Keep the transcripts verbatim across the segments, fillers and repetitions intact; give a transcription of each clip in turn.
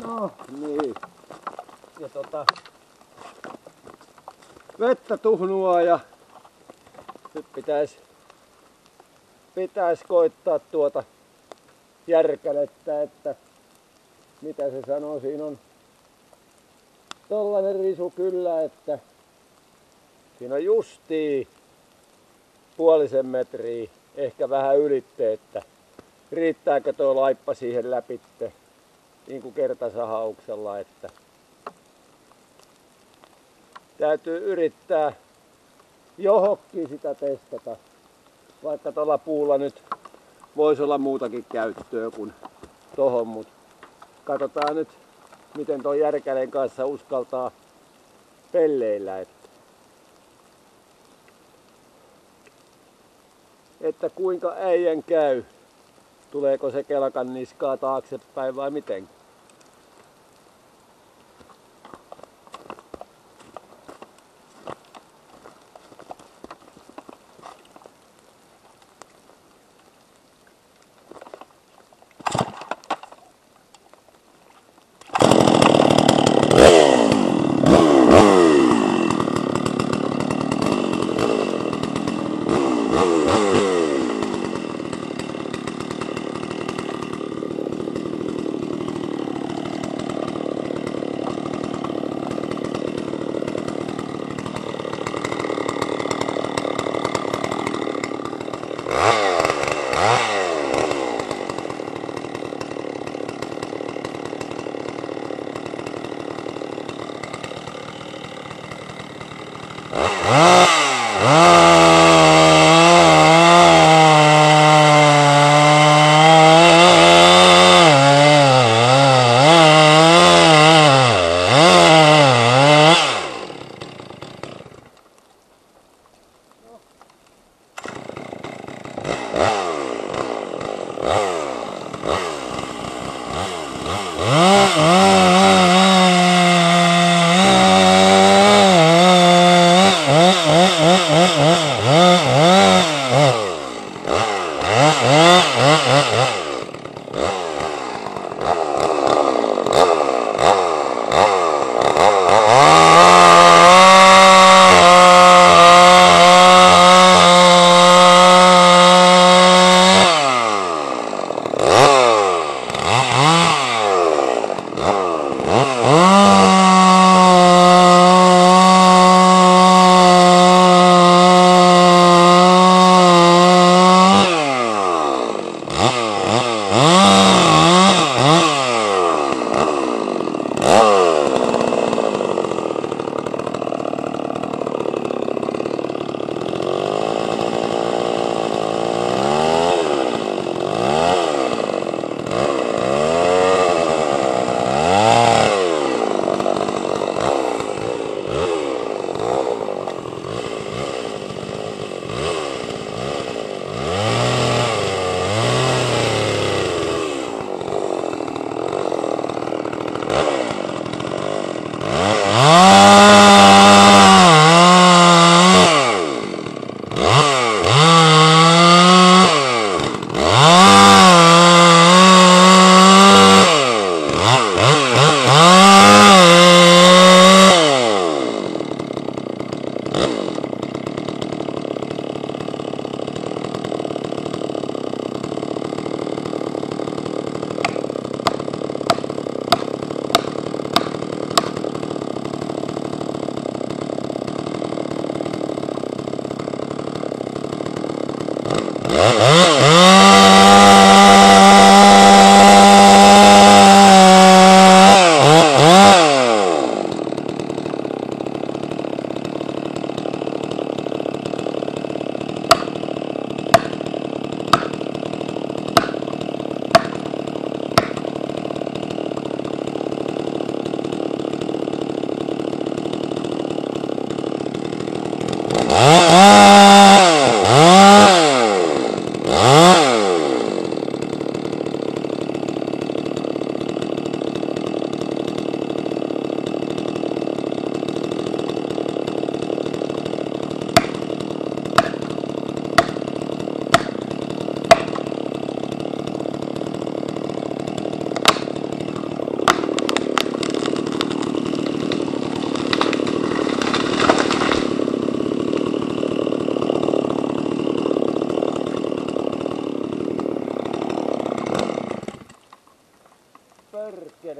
No niin. Ja tota, vettä tuhnua ja nyt pitäisi pitäis koittaa tuota järkälettä, että mitä se sanoo, siinä on tollanen risu kyllä, että siinä on justiin puolisen metriä, ehkä vähän ylitte, että riittääkö tuo laippa siihen läpitte, niin kuin kertasahauksella, että täytyy yrittää johonkin sitä testata, vaikka tuolla puulla nyt voisi olla muutakin käyttöä kuin tohon, mutta katsotaan nyt, miten tuon järkäleen kanssa uskaltaa pelleillä, että, että kuinka äijän käy, tuleeko se kelkan niskaa taaksepäin vai miten.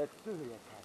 Nyt tyhjätään.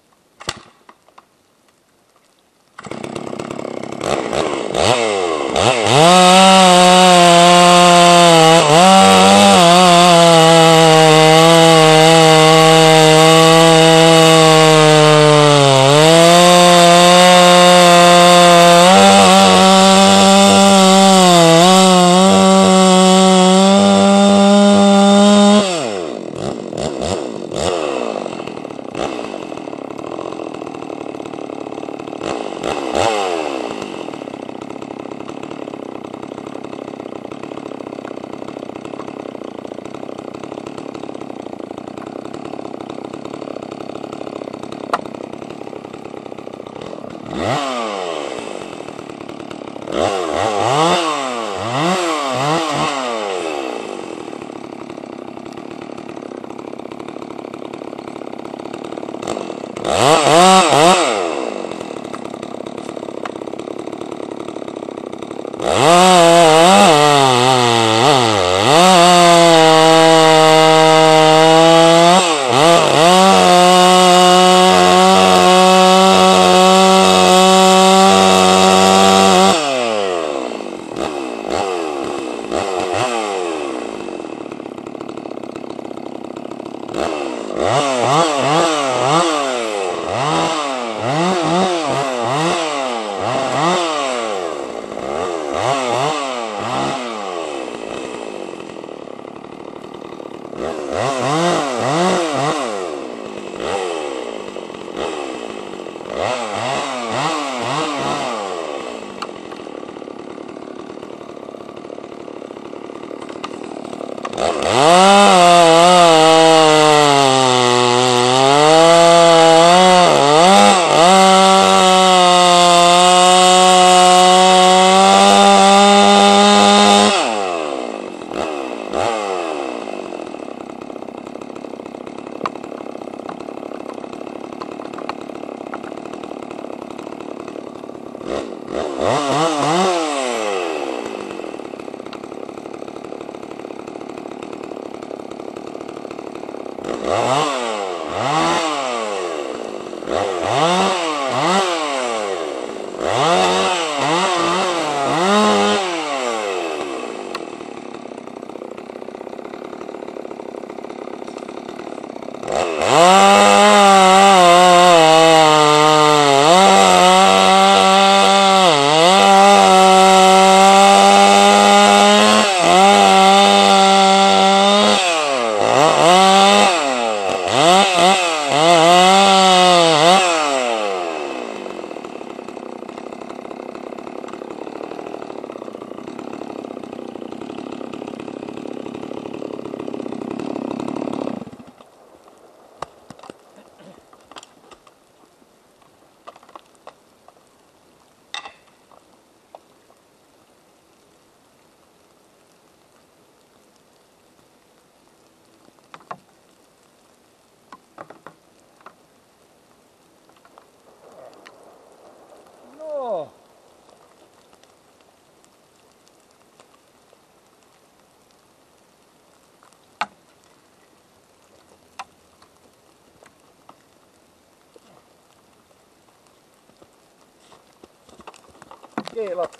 Kiilat.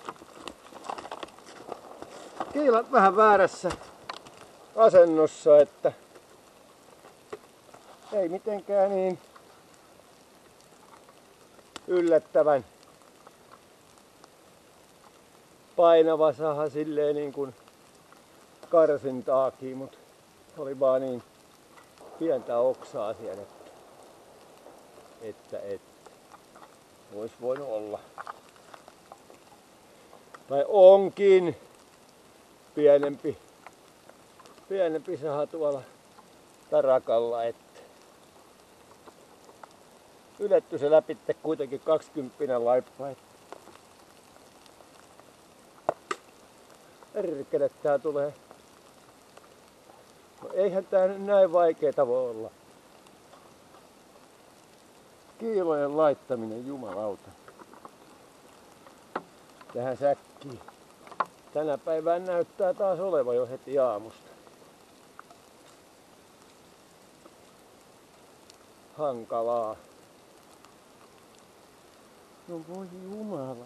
Kiilat vähän väärässä asennossa, että ei mitenkään niin yllättävän painava saha silleen niin kuin karsintaakin, mutta oli vaan niin pientä oksaa siellä, että, että, että olisi voinut olla. Tai onkin pienempi, pienempi saha tuolla tarakalla, että yletty se läpi kuitenkin kaksikymppinen laippa. Perkele, tää tulee. No eihän tää nyt näin vaikeeta voi olla. Kiilojen laittaminen, jumalauta. Tähän säkkiin. Tänä päivänä näyttää taas oleva jo heti aamusta. hankalaa. No voi jumala.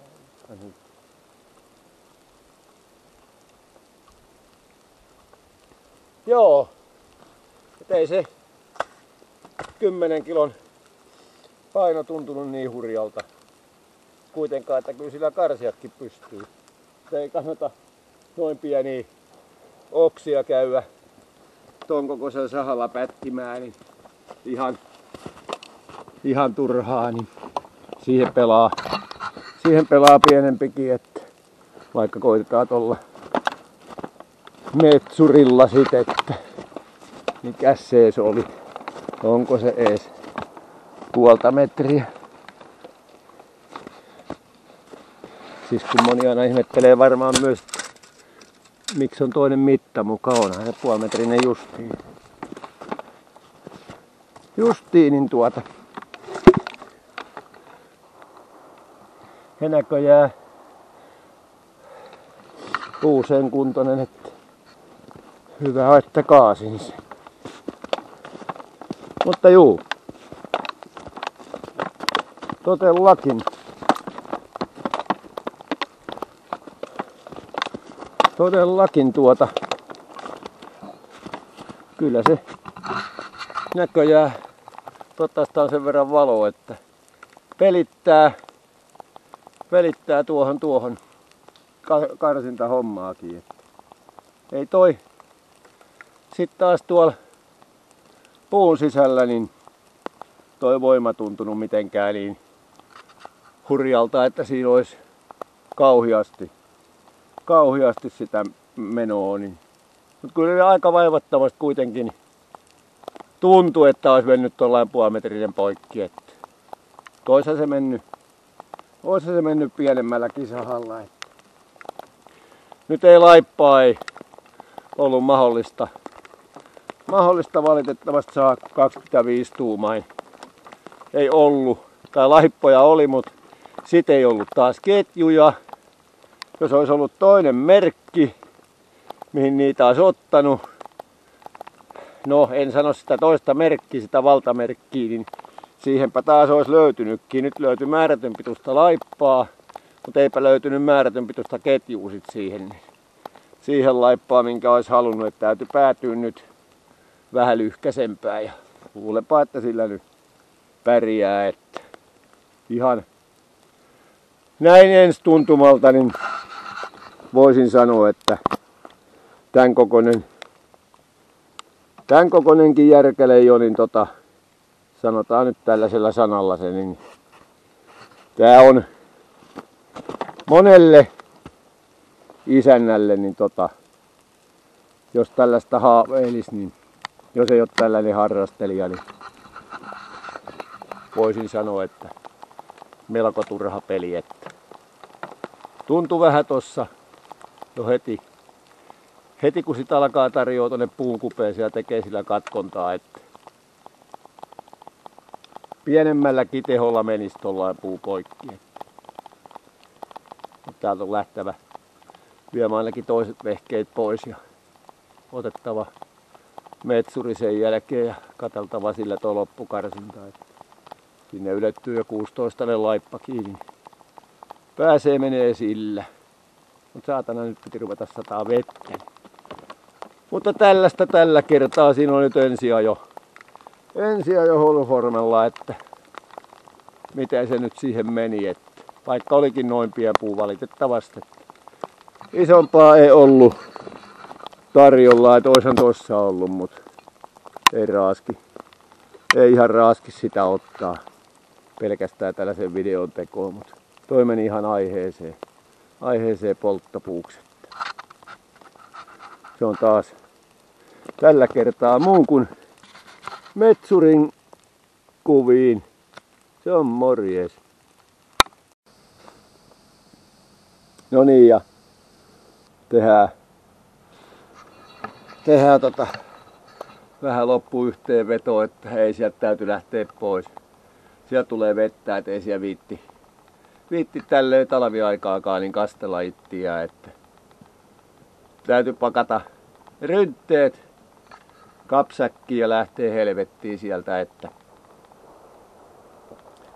Joo. Et ei se kymmenen kilon paino tuntunut niin hurjalta. Kuitenkaan, että kyllä sillä karsiatkin pystyy. Mutta ei kannata noin pieniä oksia käydä ton kokoisella sahalla pätkimään, niin ihan, ihan turhaa, niin siihen pelaa, siihen pelaa pienempikin, että vaikka koitetaan tuolla metsurilla sit, että mikäs se ees oli, onko se ees puolta metriä. Siis kun moni aina ihmettelee varmaan myös, miksi on toinen mitta mukaan, onhan se puolimetrinen justiin. Justiin, niin tuota. Ja näköjään puu sen kuntoinen, että hyvä, että kaasin sen. Mutta juu, todellakin. Todellakin tuota, kyllä se näköjään, toivottavasti on sen verran valo, että pelittää, pelittää tuohon tuohon karsinta hommaakin. Että ei toi sit taas tuolla puun sisällä niin toi voima tuntunut mitenkään niin hurjalta, että siinä olisi kauheasti. kauheasti sitä menoa, niin. Mutta kyllä aika vaivattomasti kuitenkin tuntui, että olisi mennyt tuollainen puolimetrinen poikki. Että toisa se mennyt, olisi se mennyt pienemmällä sahalla. Että. Nyt ei laippaa ei ollut mahdollista. Mahdollista valitettavasti saa kaksikymmentäviisi tuumain. Ei ollut, tai laippoja oli, mutta sit ei ollut taas ketjuja. Jos olisi ollut toinen merkki, mihin niitä olisi ottanut, no en sano sitä toista merkkiä, sitä valtamerkkiä, niin siihenpä taas olisi löytynytkin. Nyt löytyi määrätyn pituista laippaa, mutta eipä löytynyt määrätyn pituista ketjua sit siihen, siihen laippaan, minkä olisi halunnut, että täytyy päätyä nyt vähän lyhkäsempään. Ja luulepa, että sillä nyt pärjää, että ihan näin ensi tuntumalta, niin voisin sanoa, että tämän kokoinen, tämän kokoinenkin järkele jo, niin tota, sanotaan nyt tällaisella sanalla se, niin tää on monelle isännälle, niin tota, jos tällaista haaveilis, niin jos ei ole tällainen harrastelija, niin voisin sanoa, että melko turha peli, että tuntui vähän tossa jo heti, heti kun sitä alkaa tarjoa tuonne puun kupeeseen ja tekee sillä katkontaa, että pienemmälläkin teholla menisi tuollainen puu poikki. Täältä on lähtevä viemään ainakin toiset vehkeet pois ja otettava metsuri sen jälkeen ja katseltava sillä tuo loppukarsinta. Että sinne ylettyy jo kuusitoista laippa kiinni. Pääsee menee sillä. Mutta saatana nyt piti ruveta sataa vettä. Mutta tällaista tällä kertaa siinä on nyt ensiajo. Ensiajo Holformella, että miten se nyt siihen meni. Että vaikka olikin noin pieni puu valitettavasti. Isompaa ei ollut tarjolla, että oishan tossa ollut, mutta ei raaski. Ei ihan raaski sitä ottaa pelkästään tällaisen videon tekoon, mutta toi meni ihan aiheeseen, aiheeseen polttopuuksi. Se on taas tällä kertaa muun kuin metsurin kuviin. Se on morjes. No niin, ja tehdään, tehdään tota vähän loppuyhteenvetoa, että ei sieltä täytyy lähteä pois. Sieltä tulee vettä, et ei siellä viitti, viitti tälleen talviaikaakaan niin kastella ittiä, että täytyy pakata ryntteet kapsäkkiin ja lähtee helvettiin sieltä, että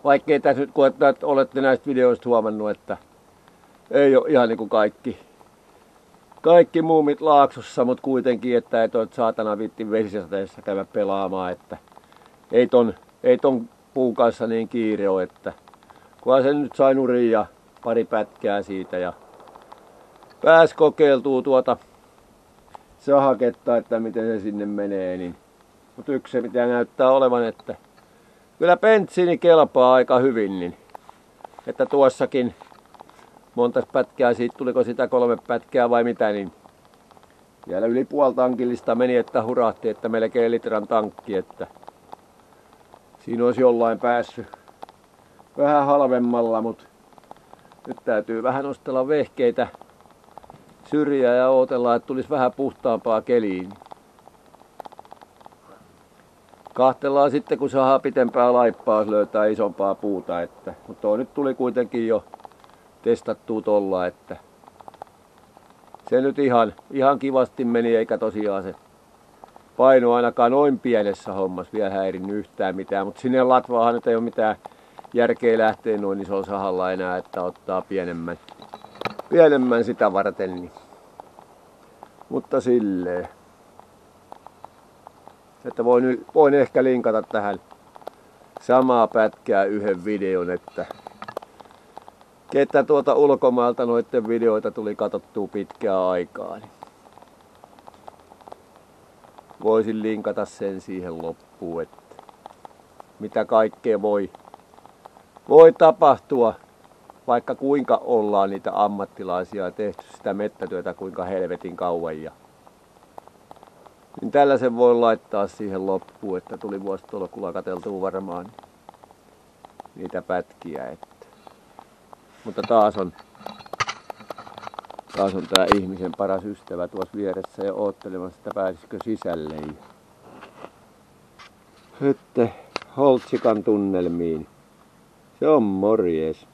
Vaikkei tässä nyt koettaa, että olette näistä videoista huomannut, että ei ole ihan niin kuin kaikki, kaikki muumit Laaksossa, mutta kuitenkin, että et ole saatana vitti vesisateessa käydä pelaamaan, että ei ton, ei ton puun kanssa niin kiire ole, että kunhan sen nyt sai nurin ja pari pätkää siitä ja pääs kokeiltuu tuota sahaketta, että miten se sinne menee, niin mutta yksi se mitä näyttää olevan, että kyllä bensiini kelpaa aika hyvin, niin että tuossakin monta pätkää siitä, tuliko sitä kolme pätkää vai mitä, niin vielä yli puoli tankillista meni, että hurahti, että melkein litran tankki, että siinä olisi jollain päässyt vähän halvemmalla, mutta nyt täytyy vähän nostella vehkeitä syrjää ja ootella, että tulisi vähän puhtaampaa keliin. Kahtellaan sitten, kun saadaan pitempää laippaa, jos löytää isompaa puuta. Että, mutta tuo nyt tuli kuitenkin jo testattua tolla, että se nyt ihan, ihan kivasti meni, eikä tosiaan se paino ainakaan noin pienessä hommassa vielä häirinnyt yhtään mitään. Mutta sinne latvaahan nyt ei ole mitään järkeä lähteä noin isolla sahalla enää, että ottaa pienemmän, pienemmän sitä varten. Niin. Mutta silleen. Että voin, voin ehkä linkata tähän samaa pätkää yhden videon, että ketä tuota ulkomailta noiden videoita tuli katsottua pitkää aikaa, niin voisin linkata sen siihen loppuun, että mitä kaikkea voi, voi tapahtua, vaikka kuinka ollaan niitä ammattilaisia ja tehty sitä mettätyötä kuinka helvetin kauan. Ja niin tällaisen voi laittaa siihen loppuun, että tuli vuositolkulla katseltua varmaan niitä pätkiä. Että. Mutta taas on, taas on tää ihmisen paras ystävä tuossa vieressä ja oottelemassa, että pääsisikö sisälle. Sitten Holtsikan tunnelmiin. Se on morjes.